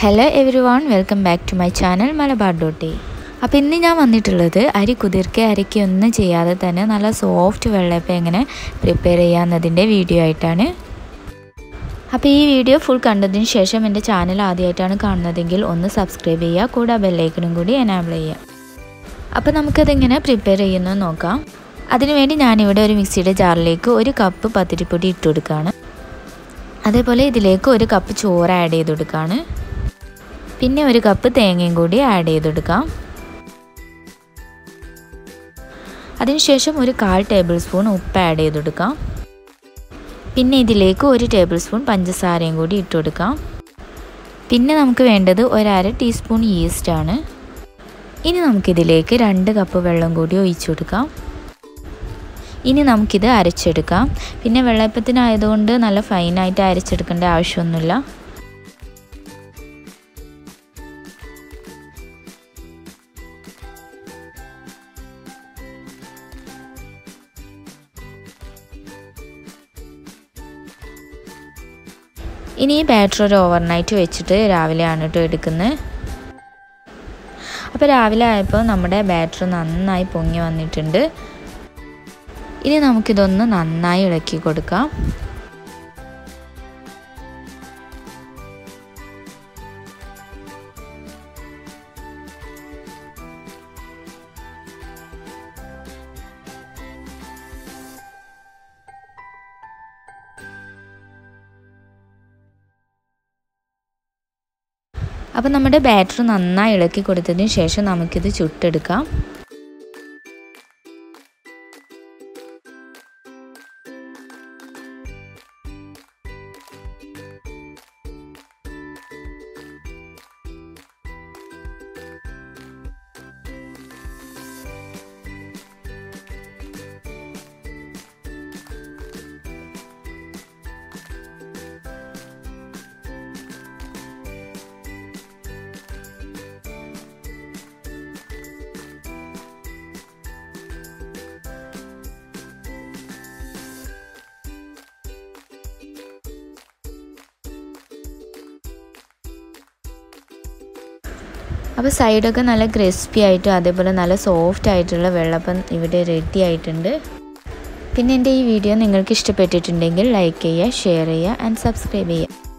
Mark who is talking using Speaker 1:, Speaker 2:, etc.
Speaker 1: Hello everyone, welcome back to my channel Malabar.a. അപ്പോൾ ഇന്ന് ഞാൻ വന്നിട്ടുള്ളത് അരി അരക്കൊന്നും ചെയ്യാതെ തന്നെ നല്ല സോഫ്റ്റ് വെള്ളയപ്പം എങ്ങനെ പ്രിപ്പയർ ചെയ്യാന്നതിന്റെ വീഡിയോ ആയിട്ടാണ്. അപ്പോൾ ഈ വീഡിയോ ഫുൾ കണ്ടതിന് ശേഷം എൻ്റെ ചാനൽ ആദ്യമായിട്ടാണ് കാണുന്നതെങ്കിൽ ഒന്ന് സബ്സ്ക്രൈബ് ചെയ്യുക, കൂടെ ബെൽ ഐക്കണും കൂടി എനേബിൾ ചെയ്യുക. അപ്പോൾ നമുക്ക് അതെങ്ങനെ പ്രിപ്പയർ ചെയ്യുന്നത് നോക്കാം. അതിനുവേണ്ടി ഞാൻ ഇവിടെ ഒരു മിക്സിയുടെ ജാറിലേക്ക് 1 കപ്പ് പത്തിരിപ്പൊടി ഇട്ട് കൊടുക്കാണ്. അതേപോലെ ഇതിലേക്ക് 1 കപ്പ് ചോറ് ആഡ് ചെയ്ത് കൊടുക്കാണ്. പിന്നെ 1 കപ്പ് തേങ്ങയും കൂടി ആഡ് ചെയ്ത് കൊടുക്കാം. അതിനുശേഷം 1/4 ടേബിൾ സ്പൂൺ ഉപ്പ് ആഡ് ചെയ്ത് കൊടുക്കാം. പിന്നെ ഇതിലേക്ക് 1 ടേബിൾ സ്പൂൺ പഞ്ചസാരയും കൂടി ഇട്ട് കൊടുക്കാം. പിന്നെ നമുക്ക് വേണ്ടത് 1/2 ടീസ്പൂൺ ഈസ്റ്റ് ആണ്. ഇനി നമുക്കിതിലേക്ക് 2 കപ്പ് വെള്ളം കൂടി ഒഴിച്ചു കൊടുക്കാം. ഇനി നമുക്കിത് അരച്ചെടുക്കാം. പിന്നെ വെള്ളയപ്പത്തിനായതുകൊണ്ട് നല്ല ഫൈനായിട്ട് അരച്ചെടുക്കേണ്ട ആവശ്യമൊന്നുമില്ല. ഇനി ഈ ബാറ്റർ ഒരു ഓവർനൈറ്റ് വെച്ചിട്ട് രാവിലെയാണ് എടുക്കുന്നത്. അപ്പോൾ രാവിലെ ആയപ്പോൾ നമ്മുടെ ബാറ്റർ നന്നായി പൊങ്ങി വന്നിട്ടുണ്ട്. ഇനി നമുക്കിതൊന്ന് നന്നായി ഇളക്കി കൊടുക്കാം. അപ്പോൾ നമ്മുടെ ബാറ്റർ നന്നായി ഇളക്കി കൊടുത്തതിന് ശേഷം നമുക്കിത് ചുട്ടെടുക്കാം. അപ്പോൾ സൈഡൊക്കെ നല്ല ക്രിസ്പി ആയിട്ടും അതേപോലെ നല്ല സോഫ്റ്റ് ആയിട്ടുള്ള വെള്ളപ്പം ഇവിടെ റെഡി ആയിട്ടുണ്ട്. പിന്നെ എൻ്റെ ഈ വീഡിയോ നിങ്ങൾക്ക് ഇഷ്ടപ്പെട്ടിട്ടുണ്ടെങ്കിൽ ലൈക്ക് ചെയ്യുക, ഷെയർ ചെയ്യുക ആൻഡ് സബ്സ്ക്രൈബ് ചെയ്യുക.